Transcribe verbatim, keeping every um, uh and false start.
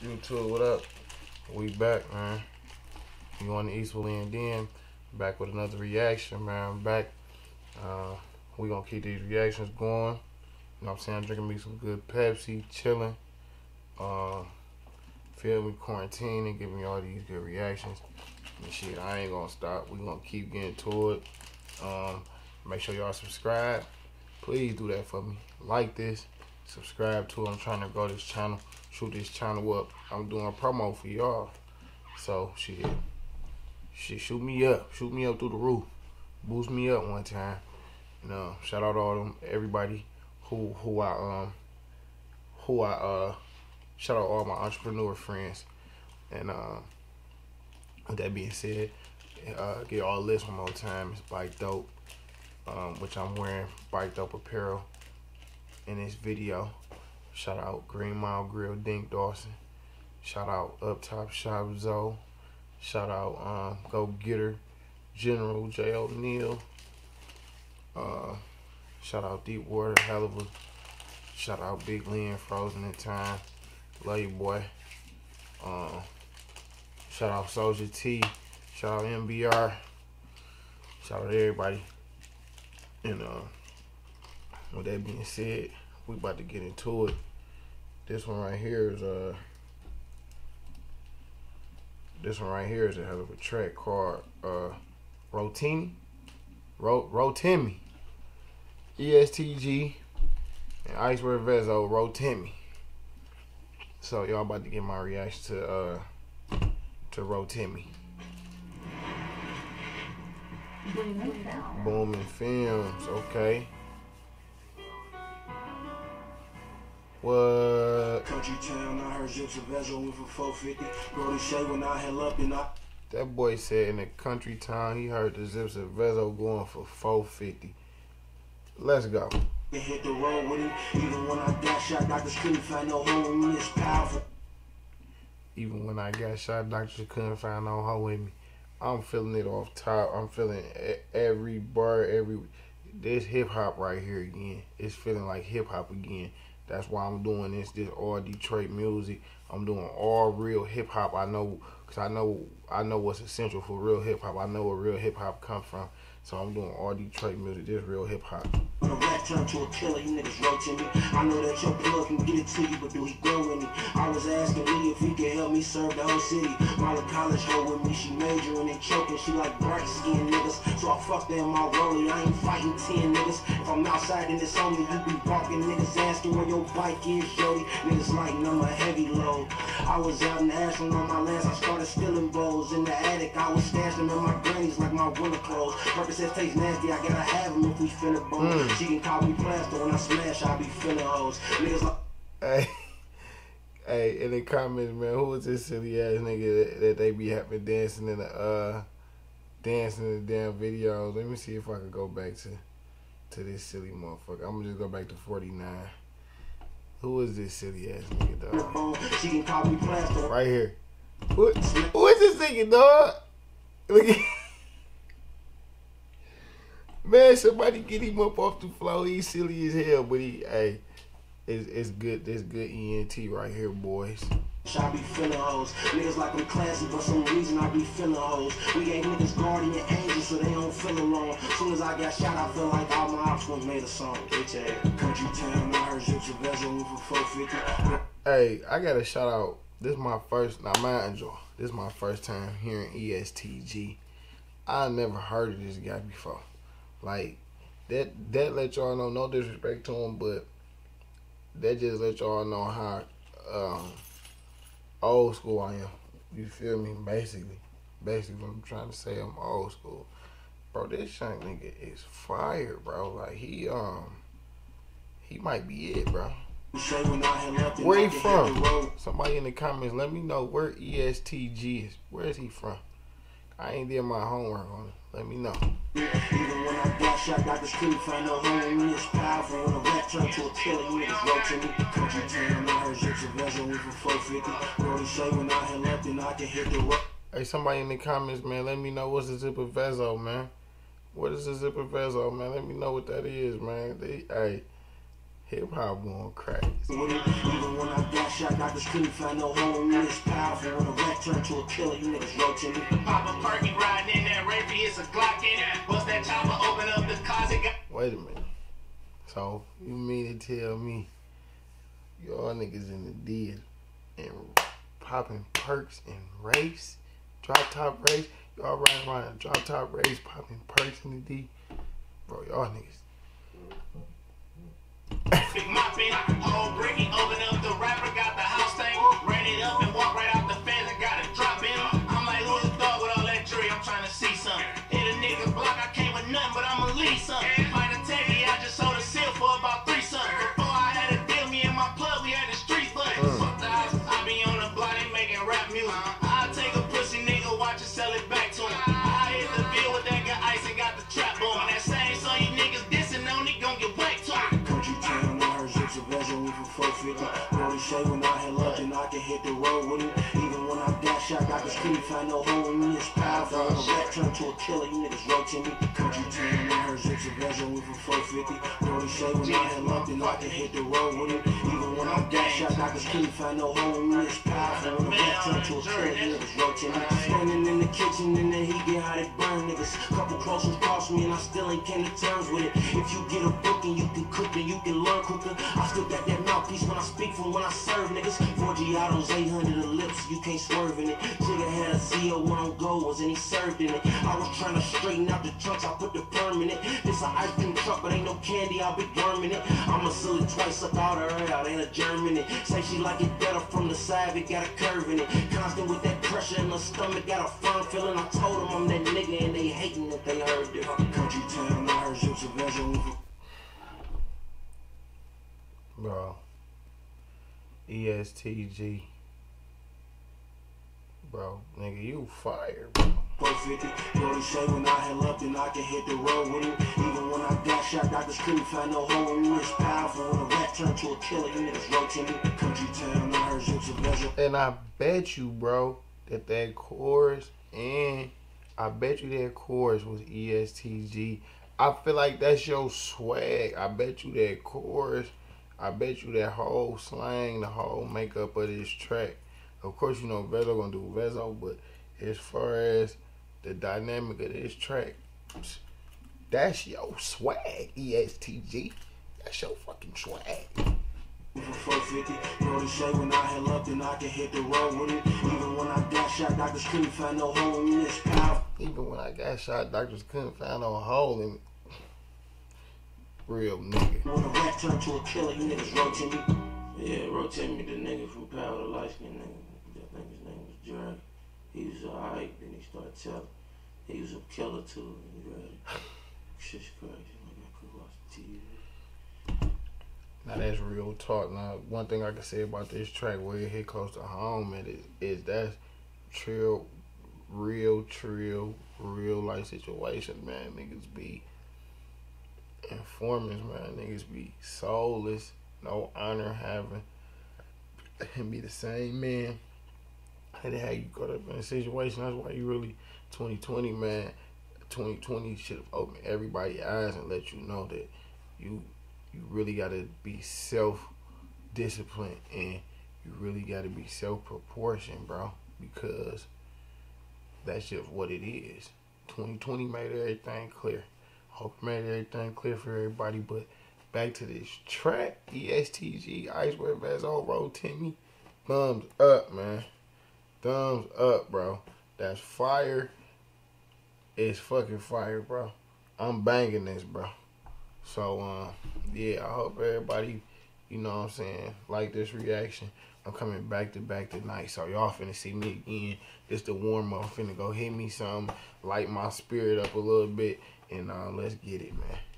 YouTube, what up? We back, man. You on the Eastwood and then back with another reaction, man. I'm back. Uh, we gonna keep these reactions going. You know what I'm saying? I'm drinking me some good Pepsi, chilling. Uh, feel me, quarantining, giving me all these good reactions. And shit, I ain't gonna stop. We gonna keep getting to it. Um, make sure y'all subscribe. Please do that for me. Like this, subscribe to it. I'm trying to grow this channel, shoot this channel up. I'm doing a promo for y'all. So shit, shit, shoot me up, shoot me up through the roof, boost me up one time. You know, shout out to all them everybody who who I um who I uh shout out all my entrepreneur friends. And uh, with that being said, uh, get all this one more time. It's Bike Dope, um, which I'm wearing Bike Dope apparel in this video. Shout out Green Mile Grill, Dink Dawson. Shout out Up Top Shop Zoe. Shout out um, Go Getter General J. O'Neal. Uh, shout out Deepwater, hell of a. Shout out Big Lynn, Frozen in Time. Love you, boy. Uh, shout out Soldier T. Shout out M B R. Shout out everybody. And uh, with that being said, we about to get into it. This one right here is uh this one right here is a hell of a track called uh Rotimi. Ro Rotimi. E S T G and Icewear Vezo, Rotimi. So y'all about to get my reaction to uh to Rotimi. Booming Films, okay. What? Country town, I heard Zips of Vezo went for four fifty. Brody Shay when I held up and I. That boy said in the country town he heard the Zips of Vezo going for four fifty. Let's go. Hit the road with him. Even when I got shot, doctors couldn't find no hole in me. It's powerful. Even when I got shot, doctors couldn't find no hole in me. I'm feeling it off top. I'm feeling every bar, every. This hip hop right here again. It's feeling like hip hop again. That's why I'm doing this. This all Detroit music. I'm doing all real hip hop. I know, cause I know, I know what's essential for real hip hop. I know where real hip hop come from. So I'm doing all Detroit music. This real hip hop. When a rat turned to a killer, you niggas wrote to me. I know that your plug can get it to you, but do he go with me? I was asking Lee if he could help me serve the whole city. Molly college hoe with me, she majoring and choking. She like bright skin niggas, so I fucked her in my rollie. I ain't fighting ten niggas. If I'm outside and it's on me, you be barking. Niggas asking where your bike is, Jody. Niggas lighting on my heavy load. I was out in Ashland on my lands, I started stealing bowls. In the attic, I was stashing in my grannies like my winter clothes. Percocet taste nasty, I gotta have them if we finna bone. Mm. She can call me plaster when I smash, I be feeling hoes. Niggas like. Hey, hey, in the comments, man, who was this silly ass nigga that, that they be having dancing in the uh, dancing in the damn videos? Let me see if I can go back to, to this silly motherfucker. I'm gonna just go back to forty-nine. Who is this silly ass nigga, dog? She can call me plaster. Right here. Who, who is this nigga, dog? Look at. Man, somebody get him up off the floor. He's silly as hell, but he, hey, it's, it's good. This good E N T right here, boys. I be feeling hoes. Niggas like I'm classy, for some reason I be feeling hoes. We gave niggas guardian angels so they don't feel alone. Soon as I got shot, I feel like all my ops was made a song. Bitch ass. Country town, I heard Zips of Vezo for four fifty. Hey, I gotta shout out. This is my first, now mind you, this is my first time hearing E S T G. I never heard of this guy before. Like, that that let y'all know, no disrespect to him, but that just let y'all know how um, old school I am. You feel me? Basically. Basically, I'm trying to say I'm old school. Bro, this young nigga is fire, bro. Like, he, um, he might be it, bro. Where he from? Somebody in the comments, let me know where E S T G is. Where is he from? I ain't did my homework on it. Let me know. Even when I got shot, doctors couldn't find no home in me. It's powerful when a rat turned to a killer, you niggas wrote to me. Country town, I heard Zips of Vezo went for four fifty. Brody Shay when I held up, then I can hit the road. Hey, somebody in the comments, man, let me know what's the Zip of Vezo, man. What is the Zip of Vezo, man? Let me know what that is, man. They, hey, Hip hop going crazy. Even when I got shot, doctors couldn't find no hole in me. It's powerful when a rat turned to a killer. You niggas wrote to me. Papa Perky riding in that Rapey, it's a Glock in it. Bust that chopper, open up the closet. Wait a minute. So you mean to tell me y'all niggas in the deal and popping perks and race, drop top race? Y'all riding around a drop top race, popping perks in the D? Bro, y'all niggas. Big mopping, whole bricky, open up the rapper, got the house thing, ran it up and walk right out the fence and got it drop in. I'm like, who's the dog with all that jury? I'm trying to see something. Hit a nigga block, I came with nothing, but I'ma leave something. Find a taggy, I just sold a seal for about three something. Before I had a deal, me and my plug, we had the streets buddy. Fuck the house, I be on the block, they making rap music. I'll take a pussy nigga, watch it, sell it back to him. I hit the bill with that guy ice and got the trap on. That same song you niggas dissing on, he gon' get whacked to him. Brody Shay when I had luck and I can hit the road with him. Even when I got shot, doctors couldn't find no hole in me. It's powerful when a rat turned to a killer. You niggas wrote to me. Country town, I heard zips of Vezo with a four fifty. Brody Shay when I had luck and I can hit the road with him. Even when I got shot, doctors couldn't find no hole in me. It's powerful when a rat turned to a killer. You niggas wrote to me. Standing in the kitchen and then he get how they burn niggas. Couple close ones cost me and I still ain't came to terms with it. If you get a book and you can cook and you can learn cooking, I still got that mouthpiece when I speak from when I serve niggas. four Giottos, eight hundred a lips, you can't swerve in it. Jigga had a Z O one on gold ones and he served in it. I was trying to straighten out the trunks, I put the perm in it. This a ice cream truck, but ain't no candy, I'll be worming it. I'ma seal it twice, suck all her out, ain't a germ in it. Say she like it better from the side, it got a curve in it. Constant with that pressure in my stomach, got a firm feeling. I told them I'm that nigga and they hating that they heard it. Country town, I heard zips of Vezo. Bro. E S T G. Bro, nigga, you fire, bro. four fifty, Brody Shay when I had luck and I can hit the road with him. Even when I got shot, doctors couldn't find no hole in me. It's powerful when a rat turned to a killer. You niggas wrote to me. Country town, I heard zips of Vezo. And I bet you, bro, that that chorus and I bet you that chorus was E S T G. I feel like that's your swag. I bet you that chorus. I bet you that whole slang, the whole makeup of this track. Of course, you know Vezo gonna do Vezo, but as far as the dynamic of this track, that's your swag, E S T G. That's your fucking swag. four fifty, Brody Shay when I had luck and I can hit the road with him. Even when I got shot, doctors couldn't find no hole in me. It's powerful. Even when I got shot, doctors couldn't find no hole in me. Real nigga. When a rat turned to a killer, you niggas wrote to me. Yeah, wrote to me, the nigga from Power, the light skin nigga. I think his name was Jerry. He was alright, then he started telling. He was a killer too. Shit's crazy. Like I could watch the T V. Now that's real talk. Now one thing I can say about this track where it hit close to home and is, is that's trill, real trill, real life situations, man. Niggas be informants, man. Niggas be soulless, no honor having, and be the same man. And how you got up in a situation. That's why you really twenty twenty, man. twenty twenty should have opened everybody's eyes and let you know that you you really gotta be self-disciplined and you really gotta be self-proportioned, bro. Because that's just what it is. twenty twenty made everything clear. Hope it made everything clear for everybody. But back to this track, E S T G, Icewear Vezo, Road Timmy. Thumbs up, man. Thumbs up, bro. That's fire. It's fucking fire, bro. I'm banging this, bro. So, um, yeah, I hope everybody, you know what I'm saying, like this reaction. I'm coming back to back tonight, so y'all finna see me again. This the warm up. I'm finna go hit me some, light my spirit up a little bit, and uh, let's get it, man.